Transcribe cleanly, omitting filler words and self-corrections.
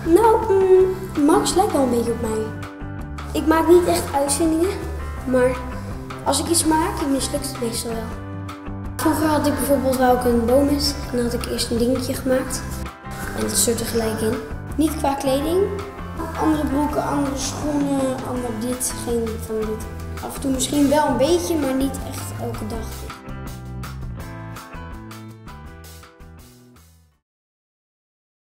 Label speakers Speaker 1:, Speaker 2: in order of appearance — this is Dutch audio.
Speaker 1: Nou, Max lijkt wel een beetje op mij. Ik maak niet echt uitvindingen, maar als ik iets maak, dan mislukt het meestal wel. Vroeger had ik bijvoorbeeld wel ook een boommes en dan had ik eerst een dingetje gemaakt. En dat soort er gelijk in. Niet qua kleding. Andere broeken, andere schoenen, ander dit, geen van dit. Af en toe misschien wel een beetje, maar niet echt elke dag.